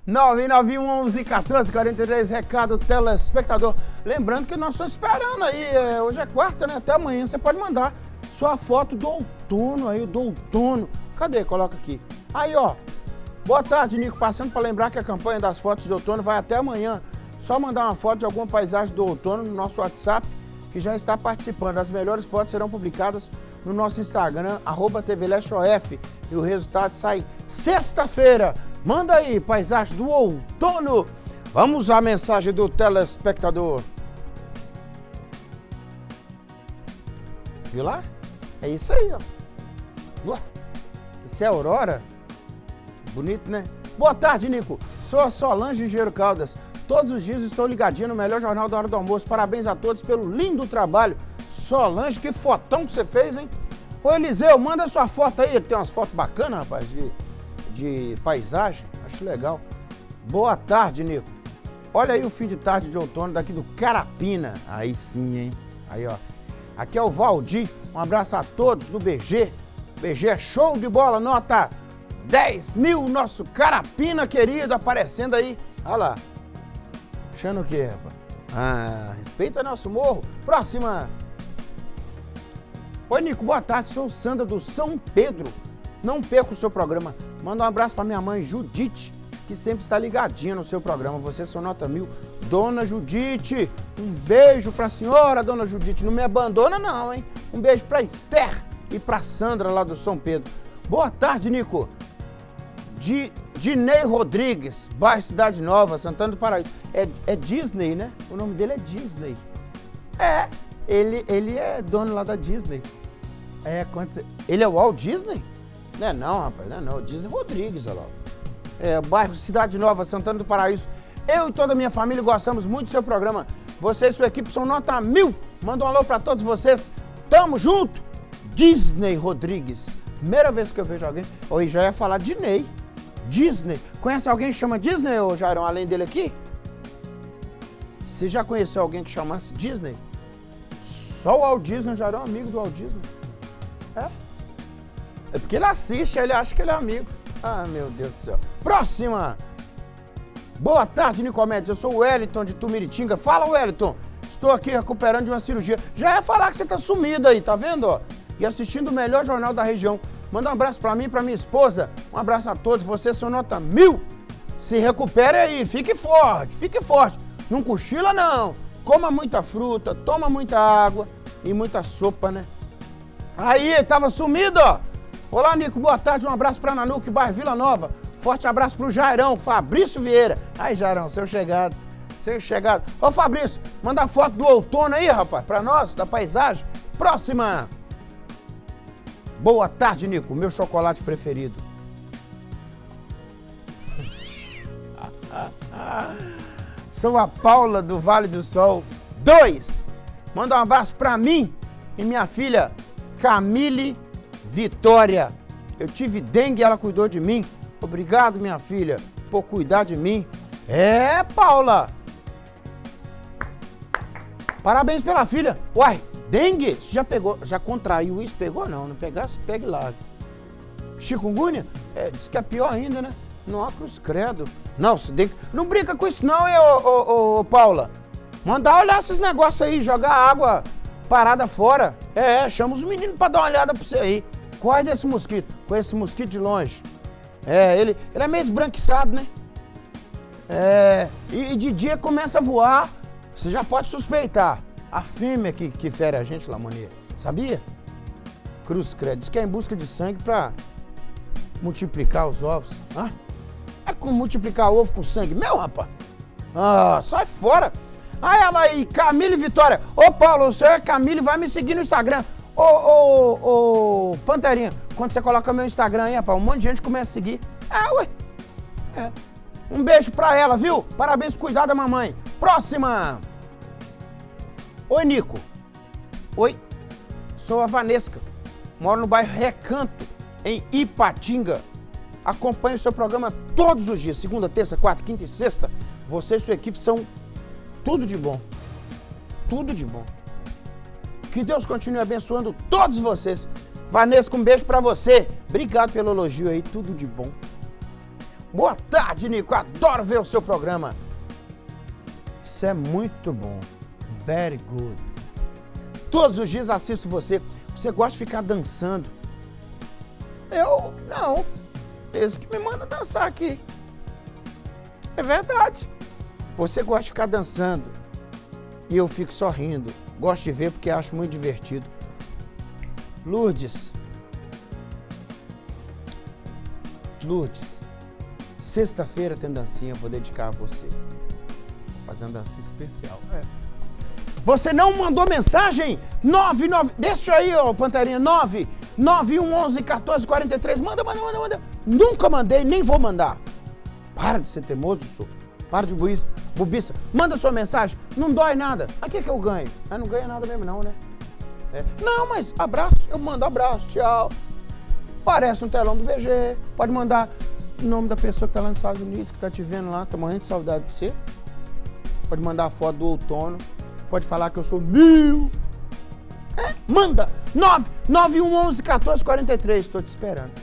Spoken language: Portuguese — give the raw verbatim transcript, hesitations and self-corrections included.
nove nove um, onze, quatorze, quarenta e três, recado telespectador. Lembrando que nós estamos esperando aí, é, hoje é quarta, né? Até amanhã você pode mandar sua foto do outono aí, do outono. Cadê? Coloca aqui. Aí, ó. Boa tarde, Nico. Passando para lembrar que a campanha das fotos de outono vai até amanhã. Só mandar uma foto de alguma paisagem do outono no nosso WhatsApp, que já está participando. As melhores fotos serão publicadas no nosso Instagram, arroba T V Leste O F. E o resultado sai sexta-feira. Manda aí, paisagem do outono. Vamos à mensagem do telespectador. Viu lá? É isso aí, ó. Isso é Aurora? Bonito, né? Boa tarde, Nico. Sou a Solange Engenheiro Caldas. Todos os dias estou ligadinho no melhor jornal da hora do almoço. Parabéns a todos pelo lindo trabalho. Solange, que fotão que você fez, hein? Ô, Eliseu, manda sua foto aí. Ele tem umas fotos bacanas, rapaz, de, de paisagem. Acho legal. Boa tarde, Nico. Olha aí o fim de tarde de outono daqui do Carapina. Aí sim, hein? Aí, ó. Aqui é o Valdir. Um abraço a todos do B G. B G é show de bola, nota dez mil. Nosso Carapina querido aparecendo aí. Olha lá. Achando o quê, rapaz? Ah, respeita nosso morro. Próxima. Oi, Nico, boa tarde. Sou Sandra do São Pedro. Não perca o seu programa. Manda um abraço para minha mãe, Judite, que sempre está ligadinha no seu programa. Você só nota mil. Dona Judite, um beijo para a senhora, Dona Judite. Não me abandona não, hein? Um beijo para Esther e para Sandra lá do São Pedro. Boa tarde, Nico. Di, Dinei Rodrigues, bairro Cidade Nova, Santana do Paraíso. É, é Disney, né? O nome dele é Disney. É, ele, ele é dono lá da Disney. É, quanto você... Ele é o Walt Disney? Não é não, rapaz, não é não. Disney Rodrigues, olha lá. É, bairro Cidade Nova, Santana do Paraíso. Eu e toda a minha família gostamos muito do seu programa. Você e sua equipe são nota mil. Manda um alô pra todos vocês. Tamo junto. Disney Rodrigues. Primeira vez que eu vejo alguém. Ou já ia falar Dinei. Disney. Conhece alguém que chama Disney, ô Jairão, além dele aqui? Você já conheceu alguém que chamasse Disney? Só o Walt Disney, o Jairão é amigo do Walt Disney. É? É porque ele assiste, ele acha que ele é amigo. Ah, meu Deus do céu. Próxima! Boa tarde, Nicomedes. Eu sou o Wellington de Tumiritinga. Fala, Wellington. Estou aqui recuperando de uma cirurgia. Já ia falar que você tá sumido aí, tá vendo, ó? E assistindo o melhor jornal da região. Manda um abraço pra mim e pra minha esposa. Um abraço a todos. Vocês são nota mil. Se recupere aí. Fique forte, fique forte. Não cochila, não. Coma muita fruta, toma muita água e muita sopa, né? Aí, tava sumido, ó. Olá, Nico. Boa tarde. Um abraço pra Nanuque, bairro Vila Nova. Forte abraço pro Jairão, Fabrício Vieira. Aí, Jairão, seu chegado. Seu chegado. Ô, Fabrício, manda foto do outono aí, rapaz, pra nós, da paisagem. Próxima. Boa tarde, Nico. Meu chocolate preferido. Sou a Paula do Vale do Sol. Dois. Manda um abraço pra mim e minha filha Camille Vitória. Eu tive dengue e ela cuidou de mim. Obrigado, minha filha, por cuidar de mim. É, Paula. Parabéns pela filha. Uai, dengue? Você já pegou, já contraiu isso? Pegou não, não pegasse, pegue lá. Chikungunya? É, diz que é pior ainda, né? Não há cruz credo. Não, você tem... não brinca com isso não, hein, ô, ô, ô, Paula. Manda olhar esses negócios aí, jogar água parada fora. É, chama os meninos pra dar uma olhada pra você aí. Corre desse mosquito, com esse mosquito de longe. É, ele, ele é meio esbranquiçado, né? É, e, e de dia começa a voar, você já pode suspeitar. A fêmea que, que fere a gente, Lamonia, sabia? Cruz credo, diz que é em busca de sangue pra multiplicar os ovos. Hã? É como multiplicar ovo com sangue, meu, rapaz? Ah, sai fora. Ah, ela aí, Camille Vitória. Ô, Paulo, o senhor é Camille, vai me seguir no Instagram. Ô, ô, ô, Panterinha, quando você coloca meu Instagram aí, rapaz, um monte de gente começa a seguir. É, ué. É. Um beijo pra ela, viu? Parabéns por cuidar da mamãe. Próxima. Oi, Nico. Oi. Sou a Vanesca. Moro no bairro Recanto, em Ipatinga. Acompanho o seu programa todos os dias, segunda, terça, quarta, quinta e sexta. Você e sua equipe são tudo de bom. Tudo de bom. Que Deus continue abençoando todos vocês. Vanesca, um beijo pra você. Obrigado pelo elogio aí, tudo de bom. Boa tarde, Nico. Adoro ver o seu programa. Isso é muito bom. Very good. Todos os dias assisto você. Você gosta de ficar dançando? Eu, não. Esse que me manda dançar aqui. É verdade. Você gosta de ficar dançando. E eu fico sorrindo. Gosto de ver porque acho muito divertido. Lourdes. Lourdes. Sexta-feira tem dancinha, vou dedicar a você. Vou fazer uma dancinha especial. É. Você não mandou mensagem? nove nove... Deixa aí, ó, Panterinha. nove nove um onze quatorze quarenta e três. Manda, manda, manda, manda. Nunca mandei, nem vou mandar. Para de ser teimoso, senhor. Para de bobiça. Manda sua mensagem. Não dói nada. A que que eu ganho? Ah, não ganha nada mesmo não, né? É. Não, mas abraço. Eu mando abraço. Tchau. Parece um telão do B G. Pode mandar o nome da pessoa que tá lá nos Estados Unidos, que tá te vendo lá. Tá morrendo de saudade de você. Pode mandar a foto do outono. Pode falar que eu sou mil. É, manda. nove nove um onze quatorze quarenta e três. Estou te esperando.